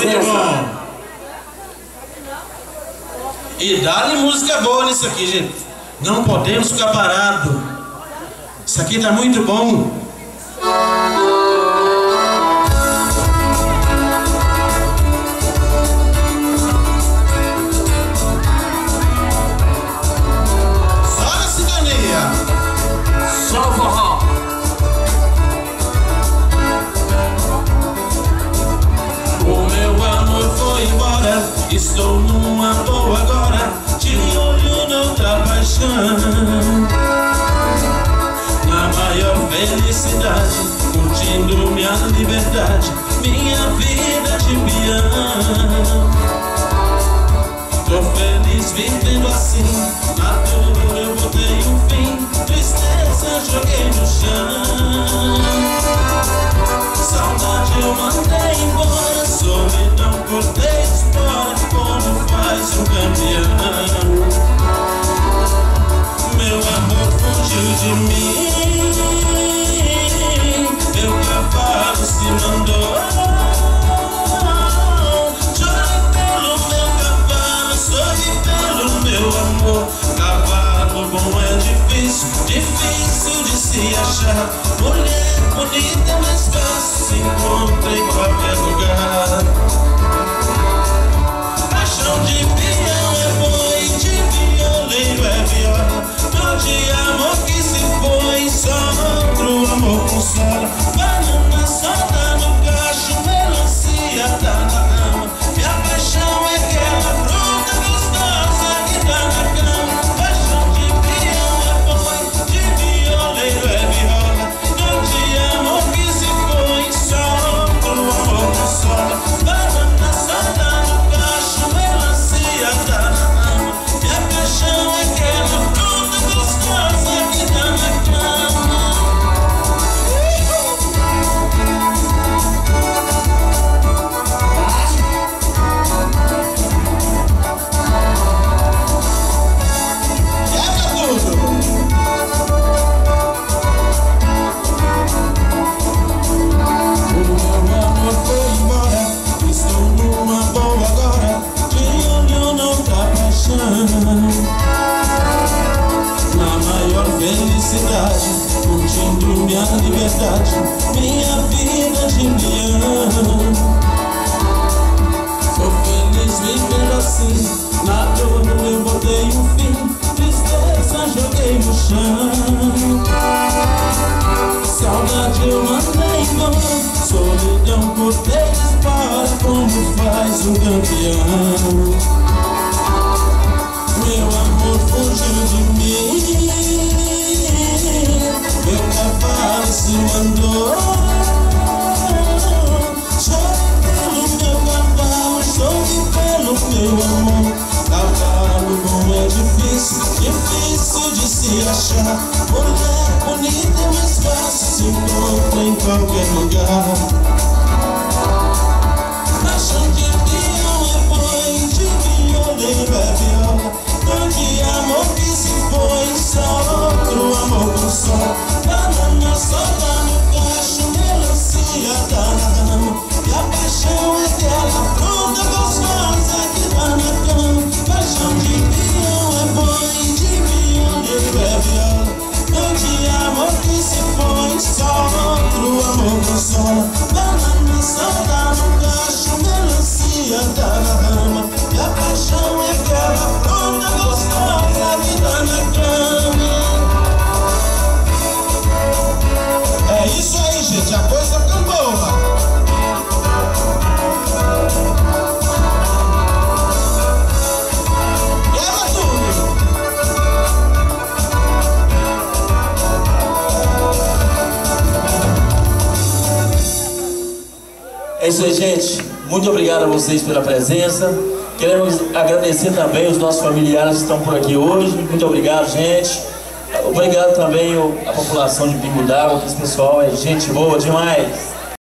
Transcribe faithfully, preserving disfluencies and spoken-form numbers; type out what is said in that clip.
presença. Bom. E dá-lhe música boa nisso aqui, gente. Não podemos ficar parados. Isso aqui tá muito bom. Estou numa boa agora, de olho noutra paixão. Na maior felicidade, curtindo minha liberdade, minha vida de peão. Tô feliz vivendo assim, na dor eu botei um fim, tristeza joguei no chão. Saudade eu mandei embora, solidão cortei fora, como faz um campeão. Meu amor fugiu de mim, meu cavalo se mandou. Chore pelo meu cavalo, sorri pelo meu amor. Cavalo bom é difícil, difícil de se achar. Mulher bonita é mais fácil, se encontra em qualquer lugar. Paixão de peão é boi, de violeiro é viola. Dor de amor que se foi, só outro amor consola. Banana só dá no cacho, melancia tá na rama. Minha paixão é aquela fruta gostosa que dá na cama. Paixão de peão é boi, de violeiro é viola. Dor de amor que se foi, só outro amor consola. Banana só dá no cacho, melancia tá na rama. Minha paixão é aquela fruta gostosa que dá na cama. Na maior felicidade, curtindo minha liberdade, minha vida de peão. Sou feliz vivendo assim, na dor eu botei um fim, tristeza joguei no chão. Saudade eu mandei embora, solidão cortei fora, como faz um campeão. Meu amor fugiu de mim, meu cavalo se mandou. Chore pelo meu cavalo, chore pelo meu amor. Cavalo bom é difícil, difícil de se achar. Mulher bonita é mais fácil, se encontra em qualquer lugar. Paixão de peão é boi, de violeiro é viola. Dor de amor que se foi, só outro amor consola. Banana só dá no cacho, melancia dá na rama. E a paixão é aquela fruta gostosa que dá na cama. Paixão de peão é boi, de violeiro é viola. Dor de amor que se foi, só outro amor consola. Banana só dá no cacho, melancia dá na rama. E a paixão é aquela fruta gostosa que dá na cama. É isso aí, gente, a coisa fica boa. Quebra tudo. É isso aí, gente. Muito obrigado a vocês pela presença. Queremos agradecer também os nossos familiares que estão por aqui hoje. Muito obrigado, gente. Obrigado também a população de Pingo d'Água, que esse pessoal é gente boa demais.